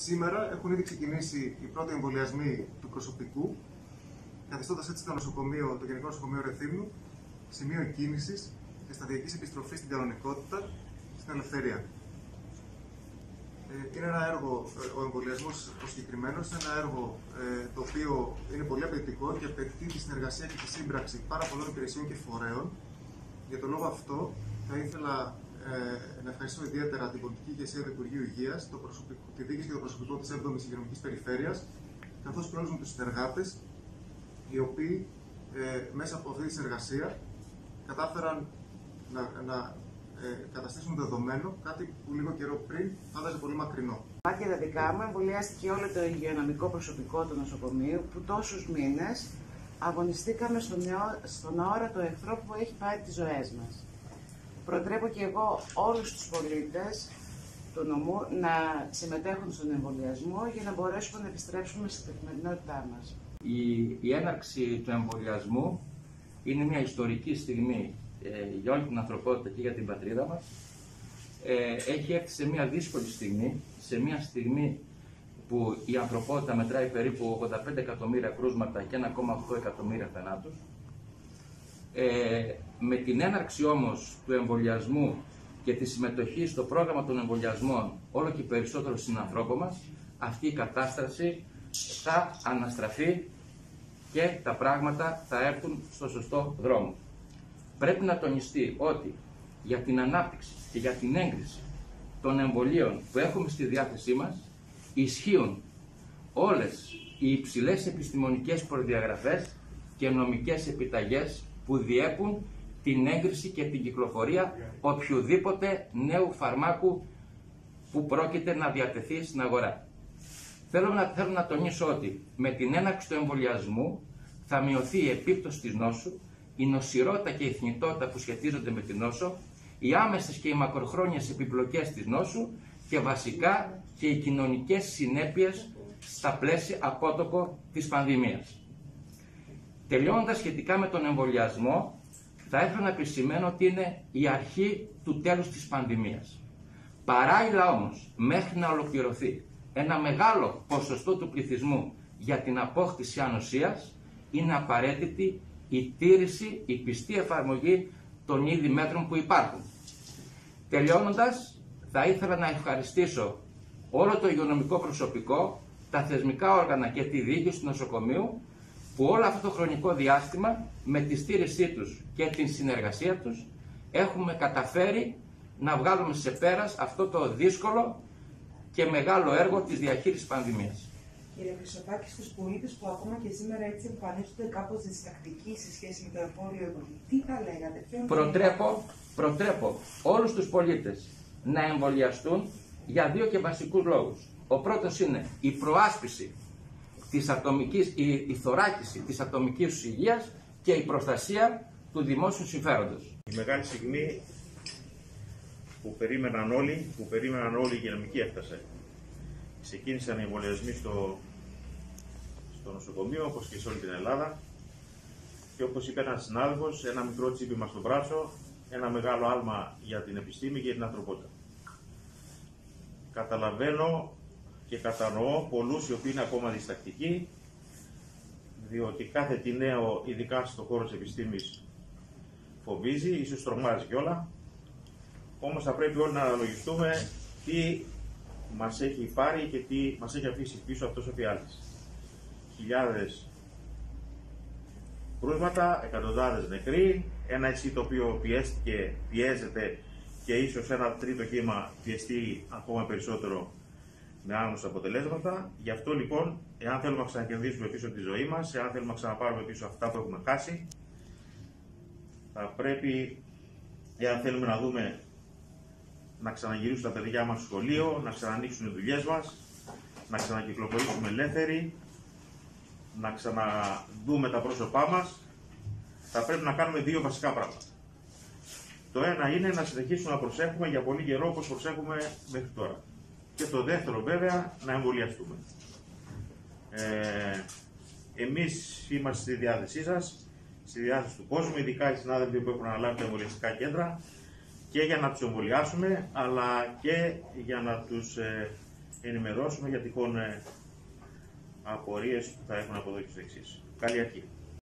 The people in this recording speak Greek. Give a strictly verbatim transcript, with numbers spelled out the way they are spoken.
Σήμερα έχουν ήδη ξεκινήσει οι πρώτοι εμβολιασμοί του προσωπικού, καθιστώντας έτσι το νοσοκομείο, το Γενικό Νοσοκομείο Ρεθύμνου, σημείο εκκίνησης και σταδιακής επιστροφής στην κανονικότητα, στην ελευθερία. Είναι ένα έργο, ο εμβολιασμός ο συγκεκριμένος, είναι ένα έργο ε, το οποίο είναι πολύ απαιτητικό και απαιτεί τη συνεργασία και τη σύμπραξη πάρα πολλών υπηρεσιών και φορέων. Για τον λόγο αυτό, θα ήθελα ε, να ευχαριστήσω ιδιαίτερα την πολιτική ηγεσία του Υπουργείου Υγείας, το τη διοίκηση και το προσωπικό της έβδομης Υγειονομικής Περιφέρειας, καθώς και όλους μου τους συνεργάτες, οι οποίοι ε, μέσα από αυτή τη συνεργασία κατάφεραν να, να ε, καταστήσουν δεδομένο κάτι που λίγο καιρό πριν φάνταζε πολύ μακρινό. Και τα δικά μου εμβολιάστηκε όλο το υγειονομικό προσωπικό του νοσοκομείου που τόσους μήνες αγωνιστήκαμε στον, στον αόρατο εχθρό που έχει πάρει τις ζωές μας. Προτρέπω και εγώ όλους τους πολίτες του νομού να συμμετέχουν στον εμβολιασμό για να μπορέσουμε να επιστρέψουμε στην καθημερινότητά μας. Η, η έναρξη του εμβολιασμού είναι μια ιστορική στιγμή ε, για όλη την ανθρωπότητα και για την πατρίδα μας. Ε, έχει έρθει σε μια δύσκολη στιγμή, σε μια στιγμή που η ανθρωπότητα μετράει περίπου ογδόντα πέντε εκατομμύρια κρούσματα και ένα κόμμα οκτώ εκατομμύρια θανάτους. Ε, με την έναρξη όμως του εμβολιασμού και τη συμμετοχή στο πρόγραμμα των εμβολιασμών όλο και περισσότερο στην ανθρώπο μας, αυτή η κατάσταση θα αναστραφεί και τα πράγματα θα έρθουν στο σωστό δρόμο. Πρέπει να τονιστεί ότι για την ανάπτυξη και για την έγκριση των εμβολίων που έχουμε στη διάθεσή μας ισχύουν όλες οι υψηλές επιστημονικές προδιαγραφές και νομικές επιταγές που διέπουν την έγκριση και την κυκλοφορία οποιοδήποτε νέου φαρμάκου που πρόκειται να διατεθεί στην αγορά. Θέλω να, θέλω να τονίσω ότι με την έναρξη του εμβολιασμού θα μειωθεί η επίπτωση της νόσου, η νοσηρότητα και η θνητότητα που σχετίζονται με την νόσο, οι άμεσες και οι μακροχρόνιες επιπλοκές της νόσου και βασικά και οι κοινωνικές συνέπειες στα πλαίσια απότοκο της πανδημίας. Τελειώνοντας σχετικά με τον εμβολιασμό, θα ήθελα να επισημαίνω ότι είναι η αρχή του τέλους της πανδημίας. Παράλληλα όμως, μέχρι να ολοκληρωθεί ένα μεγάλο ποσοστό του πληθυσμού για την απόκτηση ανοσίας, είναι απαραίτητη η τήρηση, η πιστή εφαρμογή των ήδη μέτρων που υπάρχουν. Τελειώνοντας, θα ήθελα να ευχαριστήσω όλο το υγειονομικό προσωπικό, τα θεσμικά όργανα και τη διοίκηση του νοσοκομείου, που όλο αυτό το χρονικό διάστημα, με τη στήρισή τους και την συνεργασία τους, έχουμε καταφέρει να βγάλουμε σε πέρας αυτό το δύσκολο και μεγάλο έργο της διαχείρισης πανδημίας. Κύριε Χρυσοπάκη, στους πολίτες που ακόμα και σήμερα έτσι εμφανίζονται κάπως διστακτικοί σε σχέση με το εμβόλιο εμβολίο, τι θα λέγατε, ποιον προτρέπω, προτρέπω όλους τους πολίτες να εμβολιαστούν για δύο και βασικούς λόγους. Ο πρώτος είναι η προάσπιση της ατομικής, η, η θωράκιση της ατομικής τους υγείας και η προστασία του δημόσιου συμφέροντος. Η μεγάλη στιγμή που περίμεναν όλοι, που περίμεναν όλοι οι υγειονομικοί έφτασε. Ξεκίνησαν οι εμβολιασμοί στο, στο νοσοκομείο, όπως και σε όλη την Ελλάδα. Και όπως είπε ένας συνάδελφος, ένα μικρό τσίπημα στο μπράτσο, ένα μεγάλο άλμα για την επιστήμη και για την ανθρωπότητα. Καταλαβαίνω και κατανοώ πολλούς οι οποίοι είναι ακόμα διστακτικοί, διότι κάθε τι νέο, ειδικά στον χώρο της επιστήμης, φοβίζει, ίσως τρομάζει κιόλα. Όμως θα πρέπει όλοι να αναλογιστούμε τι μας έχει πάρει και τι μας έχει αφήσει πίσω αυτός ο φιάλτης. Χιλιάδες κρούσματα, εκατοντάδες νεκροί, ένα έτσι το οποίο πιέστηκε, πιέζεται και ίσως ένα τρίτο κύμα πιεστεί ακόμα περισσότερο με άγνωστα αποτελέσματα. Γι' αυτό λοιπόν, εάν θέλουμε να ξανακερδίσουμε πίσω τη ζωή μας, εάν θέλουμε να ξαναπάρουμε πίσω αυτά που έχουμε χάσει, θα πρέπει, εάν θέλουμε να δούμε να ξαναγυρίσουν τα παιδιά μας στο σχολείο, να ξανανοίξουν οι δουλειές μας, να ξανακυκλοφορήσουμε ελεύθεροι, να ξαναδούμε τα πρόσωπά μας, θα πρέπει να κάνουμε δύο βασικά πράγματα. Το ένα είναι να συνεχίσουμε να προσέχουμε για πολύ καιρό όπως προσέχουμε μέχρι τώρα. Και το δεύτερο βέβαια, να εμβολιαστούμε. Ε, εμείς είμαστε στη διάθεσή σας, στη διάθεση του κόσμου, ειδικά οι συνάδελφοι που έχουν αναλάβει τα εμβολιαστικά κέντρα, και για να τους εμβολιάσουμε, αλλά και για να τους ε, ενημερώσουμε για τυχόν ε, απορίες που θα έχουν από εδώ και στο εξής. Καλή αρχή.